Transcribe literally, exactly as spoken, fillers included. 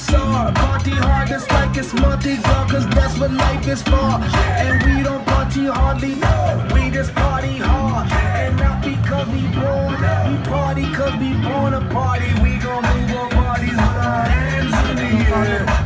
star. Party hard just like it's Mardi Gras, cause that's what life is for. And we don't party hardly, we just party hard. And not because we born, we party cause we born a party. We gon' move our bodies with our hands in the air.